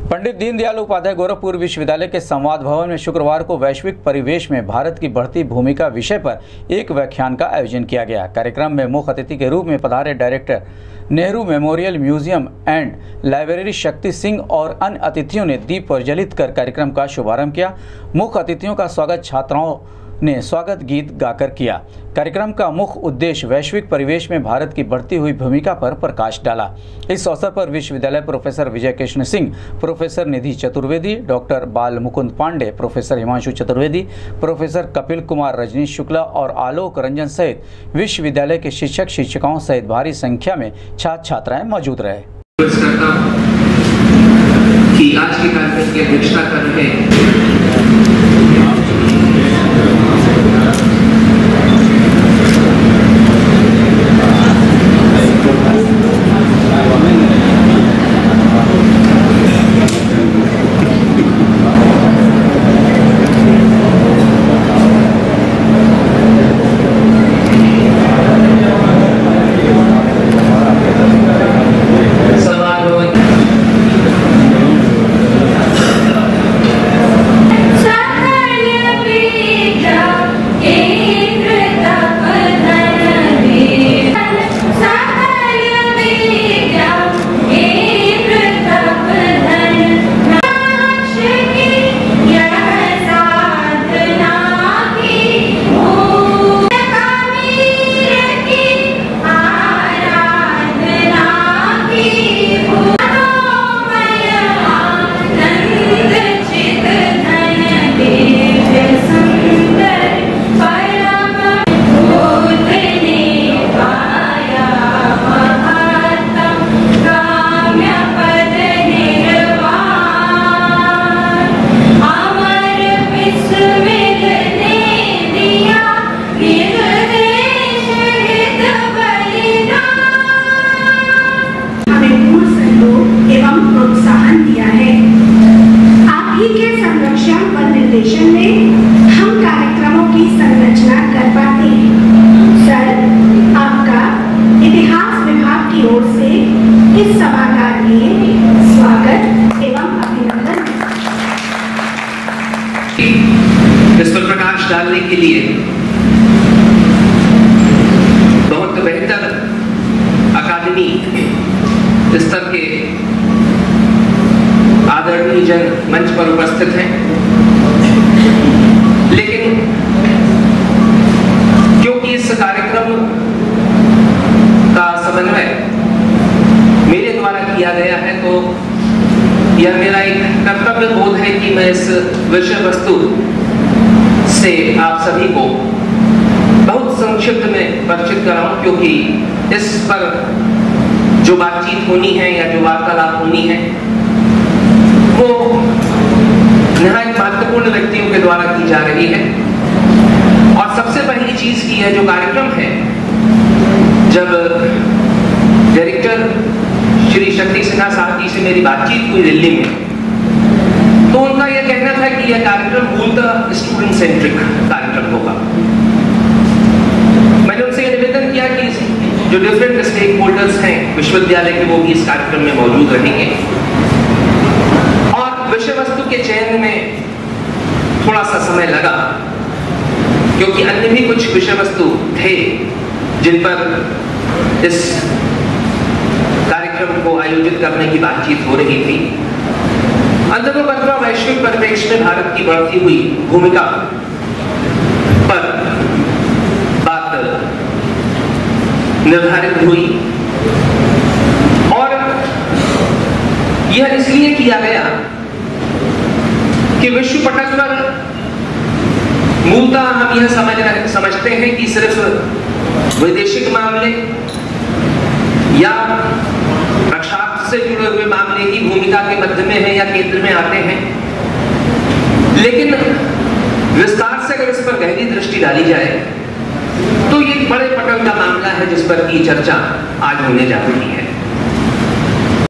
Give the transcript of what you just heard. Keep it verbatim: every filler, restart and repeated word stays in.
पंडित दीनदयाल उपाध्याय गोरखपुर विश्वविद्यालय के संवाद भवन में शुक्रवार को वैश्विक परिवेश में भारत की बढ़ती भूमिका विषय पर एक व्याख्यान का आयोजन किया गया। कार्यक्रम में मुख्य अतिथि के रूप में पधारे director Nehru memorial museum and library Shakti Singh और अन्य अतिथियों ने दीप प्रज्वलित कर कार्यक्रम का शुभारंभ किया। मुख्य अतिथियों का स्वागत छात्राओं ने स्वागत गीत गाकर किया। कार्यक्रम का मुख्य उद्देश्य वैश्विक परिवेश में भारत की बढ़ती हुई भूमिका पर प्रकाश डाला। इस अवसर पर विश्वविद्यालय professor Vijay Krishna Singh, professor Nidhi Chaturvedi, doctor Bal Mukund Pandey, professor Himanshu Chaturvedi, professor Kapil Kumar, Rajneesh Shukla और आलोक रंजन सहित विश्वविद्यालय के शिक्षक शिक्षिकाओं सहित भारी संख्या में छात्र छात्राएं मौजूद रहे। कि आज के कार्यक्रम की अध्यक्षता कर रहे में हम कार्यक्रमों की संरचना कर पाते हैं। सर, आपका इतिहास विभाग की ओर से इस सभागार में स्वागत एवं अभिनंदन। इस पर प्रकाश डालने के लिए बहुत बेहतर अकादमी स्तर के आदरणीय जन मंच पर उपस्थित हैं, लेकिन क्योंकि इस कार्यक्रम का समन्वय मेरे द्वारा किया गया है, तो यह मेरा एक कर्तव्य बोध है कि मैं इस विषय वस्तु से आप सभी को बहुत संक्षिप्त में परिचित कराऊं, क्योंकि इस पर जो बातचीत होनी है या जो वार्तालाप होनी है वो निहायत महत्वपूर्ण व्यक्तियों के द्वारा की जा रही है। और सबसे पहली चीज की है जो कार्यक्रम है, जब डायरेक्टर श्री शक्ति सिन्हा साहब जी से मेरी बातचीत हुई दिल्ली में, तो उनका यह कहना था कि यह कार्यक्रम मूलतः स्टूडेंट सेंट्रिक कार्यक्रम होगा। मैंने उनसे यह निवेदन किया कि जो डिफरेंट स्टेक होल्डर्स हैं विश्वविद्यालय के, वो भी इस कार्यक्रम में मौजूद रहेंगे। विषय वस्तु के चयन में थोड़ा सा समय लगा, क्योंकि अन्य भी कुछ विषय वस्तु थे जिन पर इस कार्यक्रम को आयोजित करने की बातचीत हो रही थी। अंततः वैश्विक परिवेश में भारत की बढ़ती हुई भूमिका पर बात निर्धारित हुई, और यह इसलिए किया गया कि विश्व पटल पर मूलतः हम यह समझ रहे समझते हैं कि सिर्फ वैदेशिक मामले या रक्षास्त्र से जुड़े हुए मामले ही भूमिका के मध्य में है या केंद्र में आते हैं, लेकिन विस्तार से अगर इस पर गहरी दृष्टि डाली जाए तो ये बड़े पटल का मामला है जिस पर की चर्चा आज होने जा रही है।